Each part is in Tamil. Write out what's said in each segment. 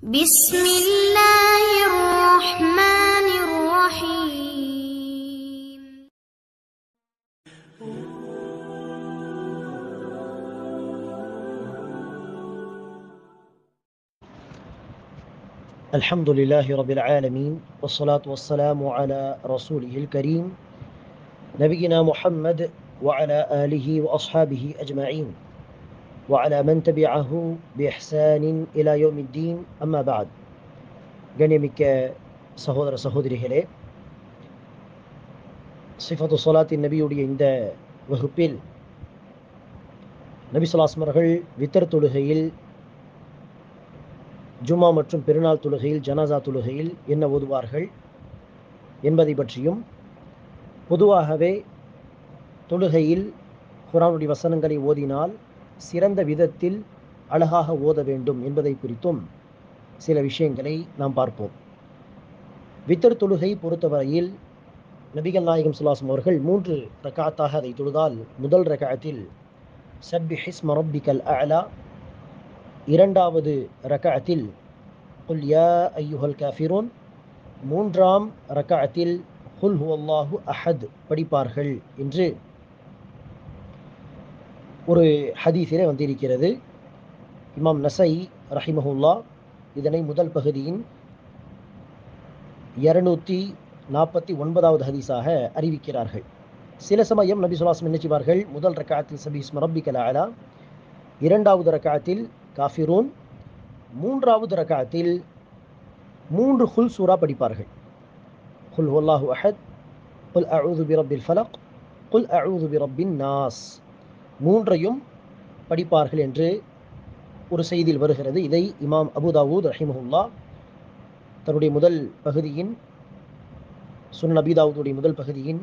بسم الله الرحمن الرحيم. الحمد لله رب العالمين والصلاة والسلام على رسوله الكريم نبينا محمد وعلى آله وأصحابه أجمعين وعلى من تبعه بإحسان إلى يوم الدين أما بعد. கண்ணியமிக்க சகோதர சகோதரிகளே, சிஃபத்து ஸலாத்தின் நபியுடைய இந்த வகுப்பில் நபி ஸல்லல்லாஹு அலைஹி வஸல்லம் அவர்கள் வித்ர் தொழுகையில், ஜும்மா மற்றும் பெருநாள் தொழுகையில், ஜனாசா தொழுகையில் என்ன ஓதுவார்கள் என்பதை பற்றியும், பொதுவாகவே தொழுகையில் குர்ஆனுடைய வசனங்களை ஓதினால் சிறந்த விதத்தில் அழகாக ஓத வேண்டும் என்பதை குறித்தும் சில விஷயங்களை நாம் பார்ப்போம். வித்ர் தொழுகை பொறுத்தவரையில் நபிகள் நாயகம் ஸல்லல்லாஹு அலைஹி வஸல்லம் அவர்கள் 3 ரக்அத்தாக அதை தொழுதால், முதல் ரக்அத்தில் சப்பிஹ் இஸ்ம ரப்பிக்கல் அஅலா, இரண்டாவது ரக்அத்தில் குல் யா அய்யுஹல் காஃபிரூன், மூன்றாம் ரக்அத்தில் குல் ஹுவல்லாஹு அஹத் படிப்பார்கள் என்று ஒரு ஹதீஸிலே வந்திருக்கிறது. இமாம் நஸஈ ரஹிமஹுல்லா இதனை முதல் பகுதியின் 249வது ஹதீஸாக அறிவிக்கிறார்கள். சில சமயம் நபி ஸல்லல்லாஹு அலைஹி வஸல்லம் என்ன செய்வார்கள், முதல் ரக்அத்தில் சப்பிஹ் இஸ்ம ரப்பிக்கல் அஅலா, இரண்டாவது ரக்அத்தில் காஃபிரூன், மூன்றாவது ரக்அத்தில் 3 குல் சூரா படிப்பார்கள். குல் ஹுவல்லாஹு அஹத், குல் அஊது பிரப்பில் ஃபலக், குல் அஊது பிரப்பின் நாஸ், மூன்றையும் படிப்பார்கள் என்று ஒரு செய்தியில் வருகிறது. இதை இமாம் அபூ தாவூத் ரஹிமஹுல்லா தன்னுடைய முதல் பகுதியின், சுனன் அபீ தாவூதுடைய முதல் பகுதியின்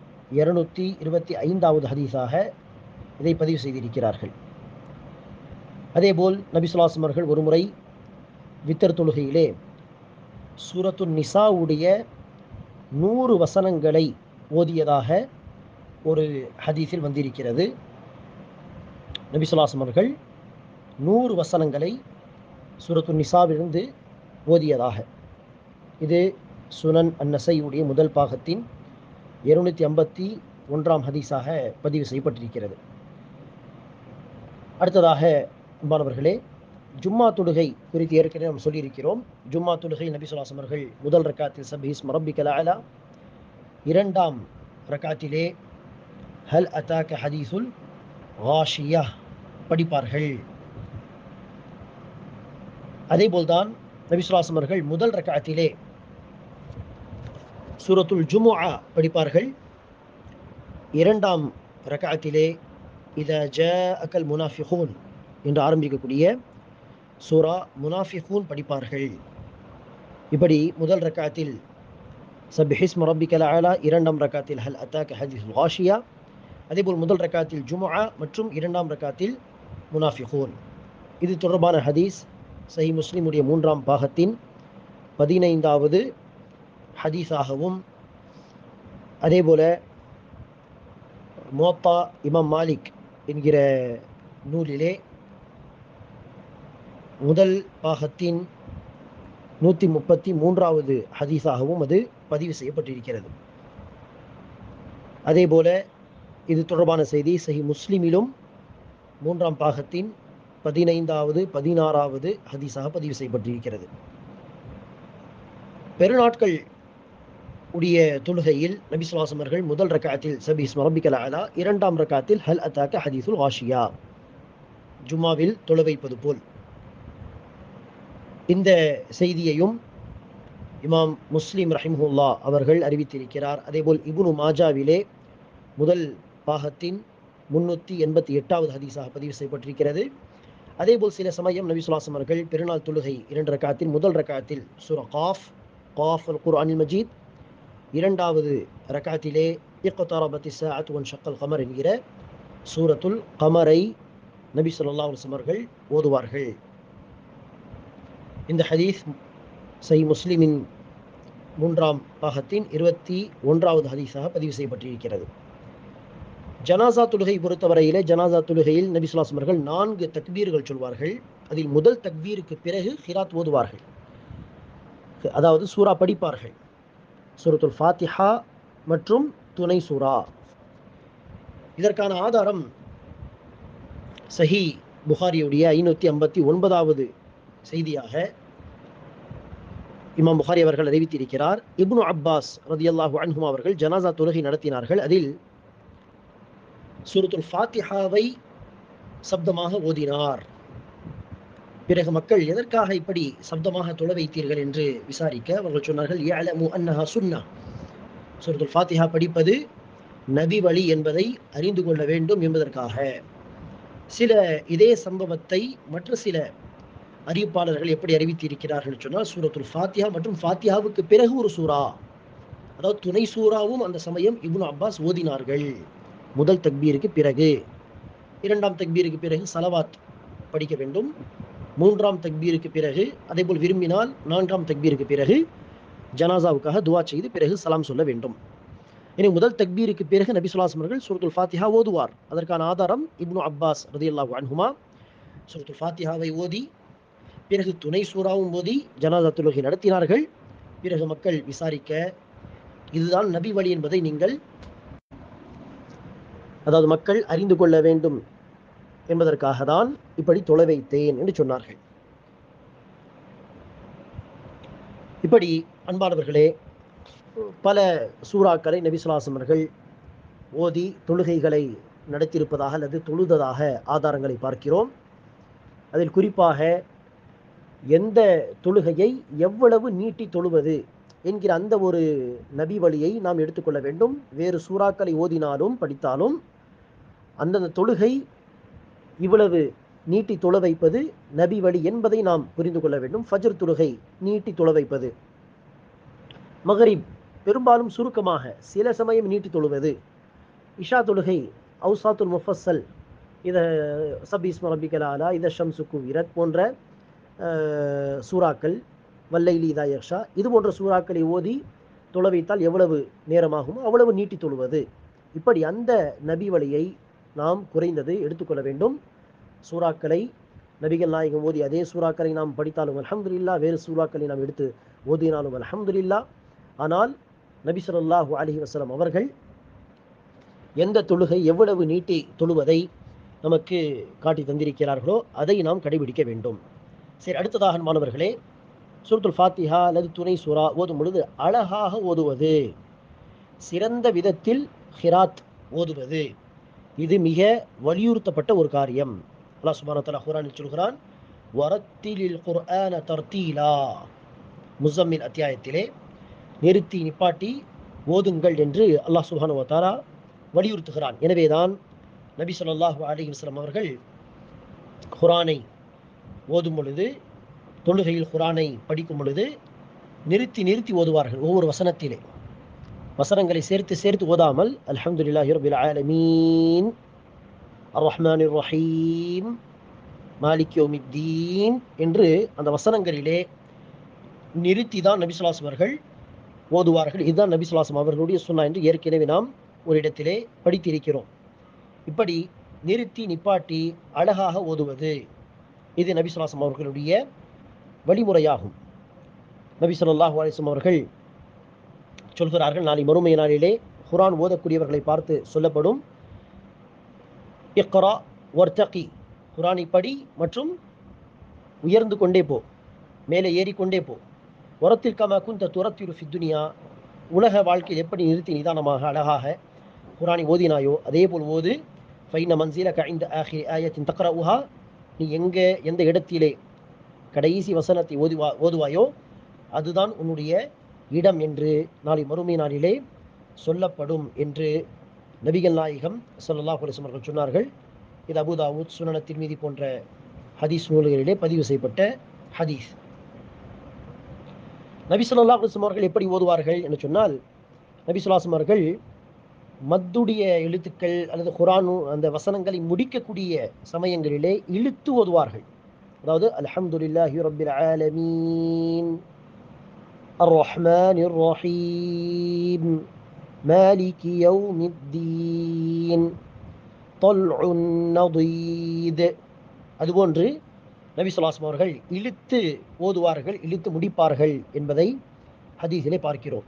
225வது ஹதீஸாக இதை பதிவு செய்திருக்கிறார்கள். அதேபோல் நபி ஸல்லல்லாஹு அலைஹி வஸல்லம் அவர்கள் ஒருமுறை வித்ர் தொழுகையிலே சூரத்துன் நிசாவுடைய 100 வசனங்களை ஓதியதாக ஒரு ஹதீஸில் வந்திருக்கிறது. நபி ஸல்லல்லாஹு அலைஹி வஸல்லம் அவர்கள் 100 வசனங்களை சூரத்துன் நிசாவிலிருந்து ஓதியதாக, இது சுனன் அன்-நஸஈயுடைய முதல் பாகத்தின் 251ஆம் ஹதீஸாக பதிவு செய்யப்பட்டிருக்கிறது. அடுத்ததாக அன்பானவர்களே, ஜும்மா தொழுகை குறித்து ஏற்கனவே நாம் சொல்லியிருக்கிறோம். ஜும்மா தொழுகை நபி ஸல்லல்லாஹு அலைஹி வஸல்லம் அவர்கள் முதல் ரக்அத்தில் சப்பிஹ் இஸ்ம ரப்பிக்கல் அஅலா, இரண்டாம் ரக்அத்திலே ஹல் அதாக ஹதீஸுல் காஷியா படிப்பார்கள். அதேபோல்தான் நபி ஸல்லல்லாஹு அலைஹி வஸல்லம் அவர்கள் முதல் ரக்அத்திலே சூரத்துல் ஜுமுஆ படிப்பார்கள். இரண்டாம் ரக்அத்திலே இதா ஜாஅக்கல் முனாஃபிகூன் என்று ஆரம்பிக்கக்கூடிய சூரா முனாஃபிகூன் படிப்பார்கள். இப்படி முதல் ரக்அத்தில் சப்பிஹ் இஸ்ம ரப்பிக்கல் அஅலா, இரண்டாம் ரக்அத்தில் ஹல் அதாக ஹதீஸுல் காஷியா, அதேபோல் முதல் ரக்அத்தில் ஜுமுஆ மற்றும் இரண்டாம் ரக்அத்தில் முனாஃபிகூன். இது தொடர்பான ஹதீஸ் சஹீஹ் முஸ்லிமுடைய 3ஆம் பாகத்தின் 15வது ஹதீஸாகவும், அதேபோல முவத்தா இமாம் மாலிக் என்கிற நூலிலே முதல் பாகத்தின் 133வது ஹதீஸாகவும் அது பதிவு செய்யப்பட்டிருக்கிறது. அதேபோல இது தொடர்பான செய்தி சஹீஹ் முஸ்லிமிலும் 3ஆம் பாகத்தின் 15வது 16வது ஹதீஸாக பதிவு செய்யப்பட்டிருக்கிறது. பெருநாட்கள் உடைய தொழுகையில் நபி ஸல்லல்லாஹு அலைஹி வஸல்லம் அவர்கள் முதல் ரக்அத்தில் சப்பிஹ் இஸ்ம ரப்பிக்கல் அஅலா, இரண்டாம் ரக்அத்தில் ஹல் அதாக ஹதீஸுல் காஷியா ஜும்மாவில் தொழ வைப்பது போல். இந்த செய்தியையும் இமாம் முஸ்லிம் ரஹிமஹுல்லா அவர்கள் அறிவித்திருக்கிறார். அதேபோல் இப்னு மாஜாவிலே முதல் பாகத்தின் 388வது ஹதீஸாக பதிவு செய்யப்பட்டிருக்கிறது. அதேபோல் சில சமயம் நபி ஸல்லல்லாஹு அலைஹி வஸல்லம் அவர்கள் பெருநாள் தொழுகை 2 ரக்அத்தில் முதல் ரக்அத்தில் சூரா காஃப் அல் குர்ஆனில் மஜீத், இரண்டாவது ரக்அத்திலே இக்தரபத்திஸ் ஸாஅத்து வன்ஷக்கல் கமர் என்கிற சூரத்துல் கமரை நபி ஸல்லல்லாஹு அலைஹி வஸல்லம் அவர்கள் ஓதுவார்கள். இந்த ஹதீஸ் சஹீஹ் முஸ்லிமின் 3ஆம் பாகத்தின் 21வது ஹதீஸாக பதிவு செய்யப்பட்டிருக்கிறது. ஜனாசா தொழுகை பொறுத்தவரையிலே ஜனாசா தொழுகையில் நபி ஸல்லல்லாஹு அலைஹி வஸல்லம் அவர்கள் 4 தக்பீர்கள் சொல்வார்கள். அதில் முதல் தக்பீருக்கு பிறகு கிராத் ஓதுவார்கள், அதாவது சூரா படிப்பார்கள். சூரத்துல் ஃபாத்திஹா மற்றும் துணை சூரா. இதற்கான ஆதாரம் சஹி புகாரியுடைய 559வது செய்தியாக இமாம் புகாரி அவர்கள் அறிவித்திருக்கிறார். இப்னு அப்பாஸ் ரதியல்லாஹு அன்ஹுமா அவர்கள் ஜனாசா தொழுகை நடத்தினார்கள். அதில் சூரத்துல் ஃபாத்திஹாவை சப்தமாக ஓதினார். பிறகு மக்கள் எதற்காக இப்படி சப்தமாக தொழ வைத்தீர்கள் என்று விசாரிக்க அவர்கள் சொன்னார்கள், யஅலமு அன்னஹா சுன்னா, சூரத்துல் ஃபாத்திஹா படிப்பது நபி வழி என்பதை அறிந்து கொள்ள வேண்டும் என்பதற்காக. சில இதே சம்பவத்தை மற்ற சில அறிவிப்பாளர்கள் எப்படி அறிவித்திருக்கிறார்கள் சொன்னால், சூரத்துல் ஃபாத்திஹா மற்றும் ஃபாத்திஹாவுக்கு பிறகு ஒரு சூரா, அதாவது துணை சூறாவும் அந்த சமயம் இப்னு அப்பாஸ் ஓதினார்கள். முதல் தக்பீருக்கு பிறகு, இரண்டாம் தக்பீருக்கு பிறகு சலவாத் படிக்க வேண்டும். மூன்றாம் தக்பீருக்கு பிறகு, அதேபோல் விரும்பினால் 4ஆம் தக்பீருக்கு பிறகு ஜனாசாவுக்காக துவா செய்து பிறகு சலாம் சொல்ல வேண்டும். இனி முதல் தக்பீருக்கு பிறகு நபி ஸல்லல்லாஹு அலைஹி வஸல்லம் அவர்கள் சூரத்துல் ஃபாத்திஹா ஓதுவார். அதற்கான ஆதாரம் இப்னு அப்பாஸ் ரலியல்லாஹு அன்ஹுமா சூரத்துல் ஃபாத்திஹாவை ஓதி பிறகு துணை சூறாவும் ஓதி ஜனாசா தொழுகை நடத்தினார்கள். பிறகு மக்கள் விசாரிக்க, இதுதான் நபி வழி என்பதை நீங்கள், அதாவது மக்கள் அறிந்து கொள்ள வேண்டும் என்பதற்காக தான் இப்படி தொழ வைத்தேன் என்று சொன்னார்கள். இப்படி அன்பானவர்களே, பல சூறாக்களை நபி ஸல்லல்லாஹு அலைஹி வஸல்லம் அவர்கள் ஓதி தொழுகைகளை நடத்தியிருப்பதாக அல்லது தொழுததாக ஆதாரங்களை பார்க்கிறோம். அதில் குறிப்பாக எந்த தொழுகையை எவ்வளவு நீட்டி தொழுவது என்கிற அந்த ஒரு நபி வழியை நாம் எடுத்துக்கொள்ள வேண்டும். வேறு சூறாக்களை ஓதினாலும் படித்தாலும் அந்தந்த தொழுகை இவ்வளவு நீட்டி தொழ வைப்பது நபி வழி என்பதை நாம் புரிந்து கொள்ள வேண்டும். ஃபஜ்ர் தொழுகை நீட்டி தொழ வைப்பது, மகரிப் பெரும்பாலும் சுருக்கமாக சில சமயம் நீட்டி தொழுவது, இஷா தொழுகை அவுசாத்துல் முஃபஸ்ஸல், இத சபீஸ்ம ரப்பிக்கல் ஆலா, இத ஷம்சு குவிரத் போன்ற சூறாக்கள், வல்லைலி இதா யக்ஷா, இது போன்ற சூறாக்களை ஓதி தொழ வைத்தால் எவ்வளவு நேரமாகுமோ அவ்வளவு நீட்டி தொழுவது. இப்படி அந்த நபி வழியை நாம் குறைந்தது எடுத்துக்கொள்ள வேண்டும். சூறாக்களை நபிகள் நாயகம் ஓதி அதே சூறாக்களை நாம் படித்தாலும் அல்ஹம்துலில்லாஹ், வேறு சூறாக்களை நாம் எடுத்து ஓதினாலும் அல்ஹம்துலில்லாஹ். ஆனால் நபி ஸல்லல்லாஹு அலைஹி வஸல்லம் அவர்கள் எந்த தொழுகை எவ்வளவு நீட்டி தொழுவதை நமக்கு காட்டி தந்திருக்கிறார்களோ அதை நாம் கடைபிடிக்க வேண்டும். சரி, அடுத்ததாக மாணவர்களே, சூரத்துல் ஃபாத்திஹா அல்லது துணை சூரா ஓதும் பொழுது அழகாக ஓதுவது, சிறந்த விதத்தில் ஹிராத் ஓதுவது, இது மிக வலியுறுத்தப்பட்ட ஒரு காரியம். அல்லாஹ் சுப்ஹானஹு வ தஆலா குர்ஆனில் சொல்கிறான், வரத்திலில் குர்ஆன தர்தீலா, முஸம்மில் அத்தியாயத்திலே நிறுத்தி நிப்பாட்டி ஓதுங்கள் என்று அல்லாஹ் சுப்ஹானஹு வ தஆலா வலியுறுத்துகிறான். எனவேதான் நபி ஸல்லல்லாஹு அலைஹி வஸல்லம் அவர்கள் குர்ஆனை ஓதும் பொழுது, தொழுகையில் குர்ஆனை படிக்கும் பொழுது நிறுத்தி நிறுத்தி ஓதுவார்கள். ஒவ்வொரு வசனத்திலே வசனங்களை சேர்த்து சேர்த்து ஓதாமல் அல்ஹம்துலில்லாஹி ரப்பில் ஆலமீன், அர் ரஹ்மானிர் ரஹீம், மாலிக் யௌமித்தீன் என்று அந்த வசனங்களிலே நிறுத்தி தான் நபி ஸல்லல்லாஹு அலைஹி வஸல்லம் அவர்கள் ஓதுவார்கள். இதுதான் நபி ஸல்லல்லாஹு அலைஹி வஸல்லம் அவர்களுடைய சுன்னா என்று ஏற்கனவே நாம் ஒரு இடத்திலே படித்திருக்கிறோம். இப்படி நிறுத்தி நிப்பாட்டி அழகாக ஓதுவது, இது நபி ஸல்லல்லாஹு அலைஹி வஸல்லம் அவர்களுடைய வழிமுறையாகும். நபி ஸல்லல்லாஹு அலைஹி வஸல்லம் அவர்கள் சொல்கிறார்கள், நாளை மறுமை நாளிலே குர்ஆன் ஓதக்கூடியவர்களை பார்த்து சொல்லப்படும், இக்ரா வர்தகி, குர்ஆனை படி மற்றும் உயர்ந்து கொண்டே போ, மேலே ஏறிக்கொண்டே போ. வரத்தில் கமா குந்த துரத்திரு ஃபி துனியா, உலக வாழ்க்கையில் எப்படி நிறுத்தி நிதானமாக அழகாக குர்ஆனை ஓதினாயோ அதே போல் ஓது. ஃபைன மன்சிலக இன்த ஆஹிரி ஆயத்தின் தக்ரஉஹா, நீ எந்த இடத்திலே கடைசி வசனத்தை ஓதுவாயோ அதுதான் உன்னுடைய இடம் என்று நாளை மறுமை நாளிலே சொல்லப்படும் என்று நபிகள் நாயகம் ஸல்லல்லாஹு அலைஹி வஸல்லம் அவர்கள் சொன்னார்கள். இது அபூ தாவூத், சுனன் திர்மிதி போன்ற ஹதீஸ் நூல்களிலே பதிவு செய்யப்பட்ட ஹதீஸ். நபி ஸல்லல்லாஹு அலைஹி வஸல்லம் அவர்கள் எப்படி ஓதுவார்கள் என்று சொன்னால், நபி ஸல்லல்லாஹு அலைஹி வஸல்லம் அவர்கள் மத்துடைய எழுத்துக்கள் அல்லது குர்ஆன் அந்த வசனங்களை முடிக்கக்கூடிய சமயங்களிலே இழுத்து ஓதுவார்கள். அதாவது அல்ஹம்துலில்லாஹி ரப்பில் ஆலமீன், அர் ரஹ்மானிர் ரஹீம், மாலிகி யௌமித்தீன் وَطَلْعٌ نَضِيدٌ. அதுபோன்று நபி ஸல்லல்லாஹு அலைஹி வஸல்லம் அவர்கள் இழுத்து ஓதுவார்கள், இழுத்து முடிப்பார்கள் என்பதை ஹதீஸிலே பார்க்கிறோம்.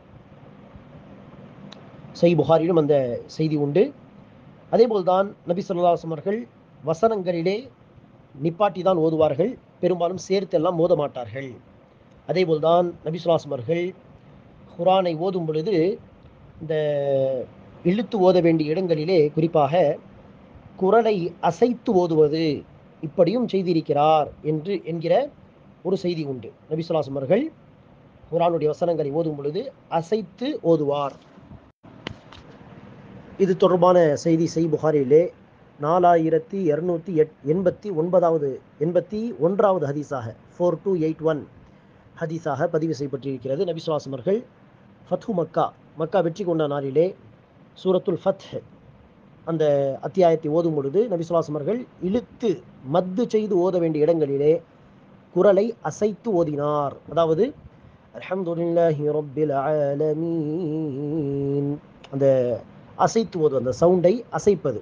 சஹீஹ் புகாரிலும் அந்த செய்தி உண்டு. அதேபோல்தான் நபி ஸல்லல்லாஹு அலைஹி வஸல்லம் அவர்கள் வசனங்களிலே நிப்பாட்டி தான் ஓதுவார்கள், பெரும்பாலும் சேர்த்தெல்லாம் ஓத மாட்டார்கள். அதேபோல்தான் நபி ஸல்லல்லாஹு அலைஹி வஸல்லம் அவர்கள் குர்ஆனை ஓதும் பொழுது இந்த இழுத்து ஓத வேண்டிய இடங்களிலே குறிப்பாக குரலை அசைத்து ஓதுவது இப்படியும் செய்திருக்கிறார் என்கிற ஒரு செய்தி உண்டு. நபி ஸல்லல்லாஹு அலைஹி வஸல்லம் அவர்கள் குர்ஆனுடைய வசனங்களை ஓதும் பொழுது அசைத்து ஓதுவார். இது தொடர்பான செய்தி சஹீஹ் புகாரியிலே 4289வது ஹதீஸாக 4281 ஹதீஸாக பதிவு செய்யப்பட்டிருக்கிறது. நபி ஸல்லல்லாஹு அலைஹி வஸல்லம் அவர்கள் ஃபத்ஹு மக்கா வெற்றி கொண்ட நாளிலே சூரத்துல் ஃபத்ஹ் அந்த அத்தியாயத்தை ஓதும் பொழுது நபி ஸல்லல்லாஹு அலைஹி வஸல்லம் அவர்கள் இழுத்து மத்து செய்து ஓத வேண்டிய இடங்களிலே குரலை அசைத்து ஓதினார். அதாவது அல்ஹம்துலில்லாஹி ரப்பில் ஆலமீன் அந்த அசைத்து ஓதுவது, அந்த சவுண்டை அசைப்பது.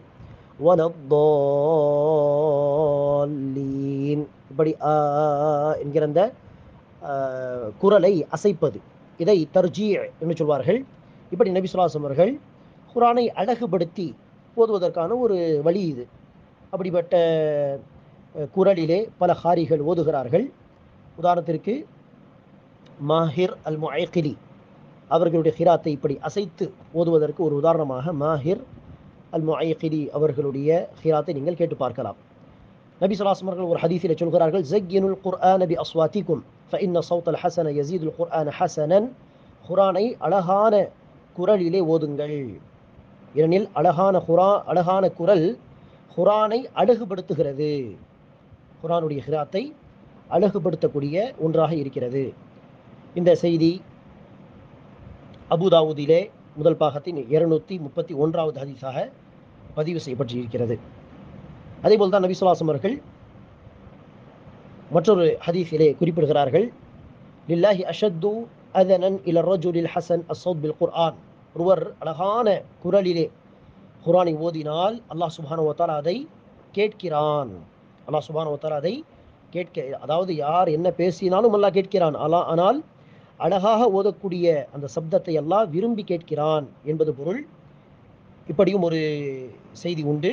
வலத்தல்லீன் இப்படி என்கிற அந்த குரலை அசைப்பது, இதை தர்ஜீ என்று சொல்வார்கள். இப்படி நபி ஸல்லல்லாஹு அலைஹி வஸல்லம் அவர்கள் குர்ஆனை அழகுபடுத்தி ஓதுவதற்கான ஒரு வழி இது. அப்படிப்பட்ட குரலிலே பல ஹாரிகள் ஓதுகிறார்கள். உதாரணத்திற்கு மாஹிர் அல் முஐகிலி அவர்களுடைய ஹிராத்தை இப்படி அசைத்து ஓதுவதற்கு ஒரு உதாரணமாக மாஹிர் அல் முஐகிலி அவர்களுடைய ஹிராத்தை நீங்கள் கேட்டு பார்க்கலாம். நபி ஸல்லல்லாஹு அலைஹி வஸல்லம் அவர்கள் ஒரு ஹதீஸிலே சொல்கிறார்கள், ஸய்யினுல் குர்ஆன பி அஸ்வாதிக்கும் ஃபஇன்ன ஸௌத்தல் ஹஸன யஸீதுல் குர்ஆன ஹஸனன். குர்ஆனை அழகான குரலிலே ஓதுங்கள், ஏனெனில் அழகான குரல் குர்ஆனை அழகுபடுத்துகிறது, குர்ஆனுடைய ஹிராத்தை அழகுபடுத்தக்கூடிய ஒன்றாக இருக்கிறது. இந்த செய்தி அபூதாவூதிலே முதல் பாகத்தின் 231வது ஹதீஸாக பதிவு செய்யப்பட்டிருக்கிறது. அதேபோல் தான் நபி ஸல்லல்லாஹு அலைஹி வஸல்லம் அவர்கள் மற்றொரு ஹதீஸிலே குறிப்பிடுகிறார்கள், லில்லாஹி அஷத்து அதனன் இல ரஜுலில் ஹசன் அஸ்ஸௌத் பில் குர்ஆன். ஒருவர் அழகான குரலிலே குர்ஆனை ஓதினால் அல்லாஹ் சுப்ஹானஹு வ தஆலா அதை கேட்கிறான். அல்லாஹ் சுப்ஹானஹு வ தஆலா அதை அதாவது யார் என்ன பேசினாலும் அல்லாஹ் கேட்கிறான். ஆனால் அழகாக ஓதக்கூடிய அந்த சப்தத்தை அல்லாஹ் விரும்பி கேட்கிறான் என்பது பொருள். இப்படியும் ஒரு செய்தி உண்டு.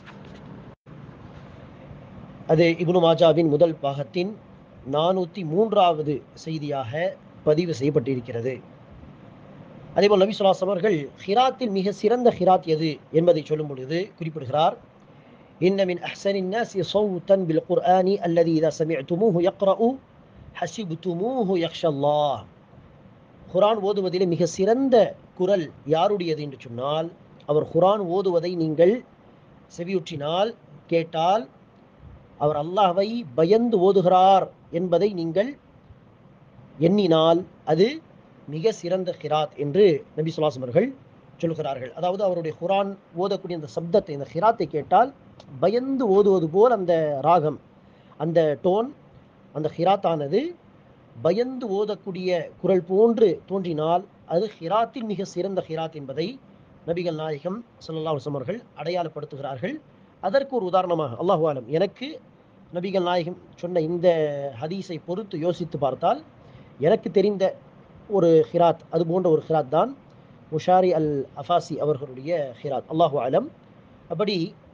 அது இப்னு மாஜாவின் முதல் பாகத்தின் 403வது செய்தியாக பதிவு செய்யப்பட்டிருக்கிறது. அதேபோல் நபி ஸல்லல்லாஹு அலைஹி வஸல்லம் அவர்கள் ஹிராத்தில் மிக சிறந்த ஹிராத் எது என்பதை சொல்லும் பொழுது குறிப்பிடுகிறார், இன்ன மின் அஹ்ஸனின் நாஸி ஸௌத்தன் பில் குர்ஆனி அல்லதி இதா சமிஅ்துமூஹு யக்ரஉ ஹஸிப்துமூஹு யக்ஷல்லாஹ். குர்ஆன் ஓதுவதிலே மிக சிறந்த குரல் யாருடையது என்று சொன்னால், அவர் குர்ஆன் ஓதுவதை நீங்கள் செவியுற்றினால் கேட்டால் அவர் அல்லாஹ்வை பயந்து ஓதுகிறார் என்பதை நீங்கள் எண்ணினால் அது மிக சிறந்த ஹிராத் என்று நபி ஸல்லல்லாஹு அலைஹி வஸல்லம் அவர்கள் சொல்கிறார்கள். அதாவது அவருடைய குர்ஆன் ஓதக்கூடிய அந்த சப்தத்தை, இந்த ஹிராத்தை கேட்டால் பயந்து ஓதுவது போல் அந்த ராகம், அந்த டோன், அந்த ஹிராத்தானது பயந்து ஓதக்கூடிய குரல் போன்று தோன்றினால் அது ஹிராத்தில் மிக சிறந்த ஹிராத் என்பதை நபிகள் நாயகம் ஸல்லல்லாஹு அலைஹி வஸல்லம் அவர்கள் அடையாளப்படுத்துகிறார்கள். அதற்கு ஒரு உதாரணமாக அல்லாஹு ஆலம் எனக்கு நபிகள் நாயகம் சொன்ன இந்த ஹதீஸை பொறுத்து யோசித்து பார்த்தால் எனக்கு தெரிந்த ஒரு ஹிராத், அது போன்ற ஒரு ஹிராத் தான் முஷாரி அல் அஃபாசி அவர்களுடைய ஹிராத். அல்லாஹு ஆலம். அப்படி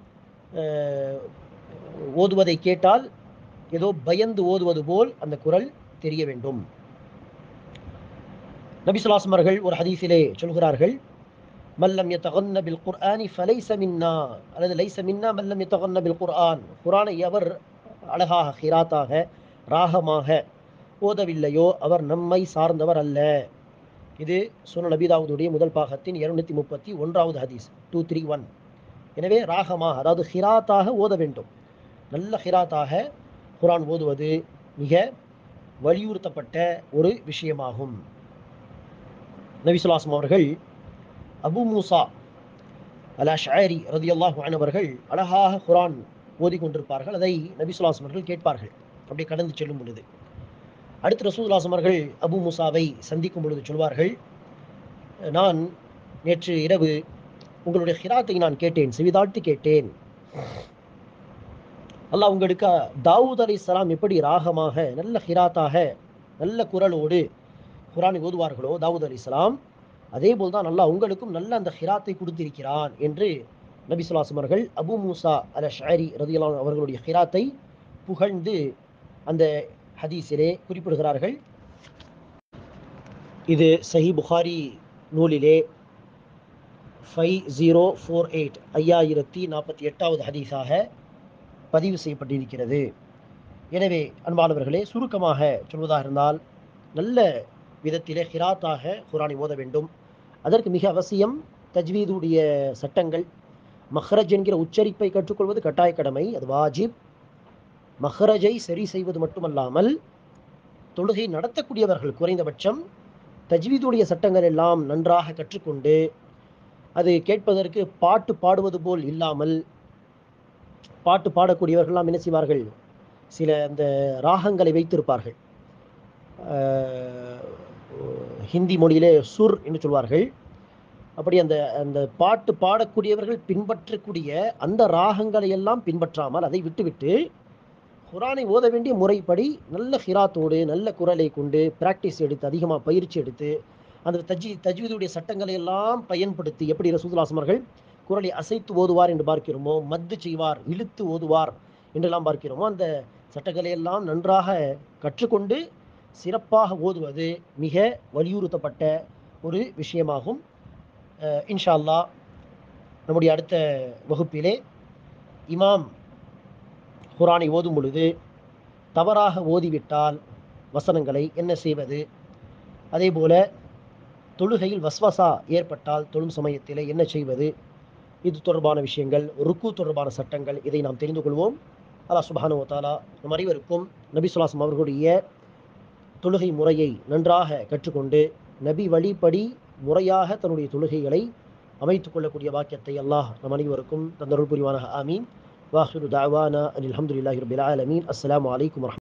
ஓதுவதை கேட்டால் ஏதோ பயந்து ஓதுவது போல் அந்த குரல் தெரிய வேண்டும். நபி ஸல்லல்லாஹு அலைஹி வஸல்லம் அவர்கள் ஒரு ஹதீஸிலே சொல்கிறார்கள், மல்லம் யதகன்ன பில் குர்ஆனி ஃபலைஸ மின்னா, அல்லது லைஸ மின்னா மல்லம் யதகன்ன பில் குர்ஆன். குர்ஆனை எவர் அழகாக ஹிராத்தாக ராகமாக ஓதவில்லையோ அவர் நம்மை சார்ந்தவர் அல்ல. இது சுனன் நபி தாவூதுடைய முதல் பாகத்தின் 231வது ஹதீஸ் 231. எனவே ராகமாக, அதாவது ஹிராத்தாக ஓத வேண்டும். நல்ல ஹிராத்தாக குர்ஆன் ஓதுவது மிக வலியுறுத்தப்பட்ட ஒரு விஷயமாகும். நபி ஸல்லல்லாஹு அலைஹி வஸல்லம் அவர்கள் அபு மூசா அல் அஷ்அரி ரலியல்லாஹு அன்ஹு அவர்கள் அழகாக குர்ஆன் ஓதிக்கொண்டிருப்பார்கள். அதை நபி ஸல்லல்லாஹு அலைஹி வஸல்லம் அவர்கள் கேட்பார்கள் அப்படி கடந்து செல்லும் பொழுது. அடுத்து ரசூலுல்லாஹி ஸல்லல்லாஹு அலைஹி வஸல்லம் அவர்கள் அபு மூசாவை சந்திக்கும் பொழுது சொல்வார்கள், நான் நேற்று இரவு உங்களுடைய ஹிராத்தை நான் கேட்டேன், செவிதாழ்த்தி கேட்டேன். அல்லாஹ் உங்களுக்கு தாவூத் அலைஹிஸ்ஸலாம் எப்படி ராகமாக நல்ல ஹிராத்தாக நல்ல குரலோடு குர்ஆனை ஓதுவார்களோ தாவூத் அலைஹிஸ்ஸலாம், அதே போல் தான் அல்லாஹ் உங்களுக்கும் நல்ல அந்த ஹிராத்தை கொடுத்திருக்கிறான் என்று நபி ஸல்லல்லாஹு அலைஹி வஸல்லம் அவர்கள் அபூ மூஸா அல்-அஷ்அரி ரலியல்லாஹு அன்ஹு அவர்களுடைய ஹிராத்தை புகழ்ந்து அந்த ஹதீஸிலே குறிப்பிடுகிறார்கள். இது சஹீஹ் புகாரி நூலிலே 5048 5048வது ஹதீஸாக பதிவு செய்யப்பட்டிருக்கிறது. எனவே அன்பானவர்களே, சுருக்கமாக சொல்வதாக இருந்தால் நல்ல விதத்திலே ஹிராத்தாக குர்ஆனை ஓத வேண்டும். அதற்கு மிக அவசியம் தஜ்வீதுடைய சட்டங்கள். மஹ்ரஜ் என்கிற உச்சரிப்பை கற்றுக்கொள்வது கட்டாய கடமை, அது வாஜிப். மஹ்ரஜை சரி செய்வது மட்டுமல்லாமல் தொழுகை நடத்தக்கூடியவர்கள் குறைந்தபட்சம் தஜ்வீதுடைய சட்டங்கள் எல்லாம் நன்றாக கற்றுக்கொண்டு அது கேட்பதற்கு பாட்டு பாடுவது போல் இல்லாமல், பாட்டு பாடக்கூடியவர்கள்லாம் என்ன செய்வார்கள், சில அந்த ராகங்களை வைத்திருப்பார்கள். ஹிந்தி மொழியிலே சுர் என்று சொல்வார்கள். அப்படி அந்த அந்த பாட்டு பாடக்கூடியவர்கள் பின்பற்றக்கூடிய அந்த ராகங்களை எல்லாம் பின்பற்றாமல் அதை விட்டுவிட்டு குர்ஆனை ஓத வேண்டிய முறைப்படி நல்ல ஹிராத்தோடு நல்ல குரலை கொண்டு பிராக்டிஸ் எடுத்து அதிகமாக பயிற்சி எடுத்து அந்த தஜ்வீதுடைய சட்டங்களை எல்லாம் பயன்படுத்தி, எப்படி ரசூலுல்லாஹி அவர்கள் குரலை அசைத்து ஓதுவார் என்று பார்க்கிறோமோ, மத்து செய்வார், இழுத்து ஓதுவார் என்றெல்லாம் பார்க்கிறோமோ, அந்த சட்டங்களை எல்லாம் நன்றாக கற்றுக்கொண்டு சிறப்பாக ஓதுவது மிக வலியுறுத்தப்பட்ட ஒரு விஷயமாகும். இன்ஷா அல்லாஹ் நம்முடைய அடுத்த வகுப்பிலே இமாம் குர்ஆனை ஓதும் பொழுது தவறாக ஓதிவிட்டால் வசனங்களை என்ன செய்வது, அதே போல தொழுகையில் வஸ்வசா ஏற்பட்டால் தொழும் சமயத்திலே என்ன செய்வது, இது தொடர்பான விஷயங்கள், ருக்கு தொடர்பான சட்டங்கள், இதை நாம் தெரிந்து கொள்வோம். அல்லாஹ் சுப்ஹானஹு வ தஆலா நம் அனைவருக்கும் நபி ஸல்லல்லாஹு அலைஹி வஸல்லம் அவர்களுடைய தொழுகை முறையை நன்றாக கற்றுக்கொண்டு நபி வழிப்படி முறையாக தன்னுடைய தொழுகைகளை அமைத்துக் கொள்ளக்கூடிய வாக்கியத்தை அல்லாஹ் நம் அனைவருக்கும் தந்தருள் புரிவானாக. ஆமீன். வாஹிரு தஅவானா அனில் ஹம்துலில்லாஹி ரப்பில் ஆலமீன். அஸ்ஸலாமு அலைக்கும்.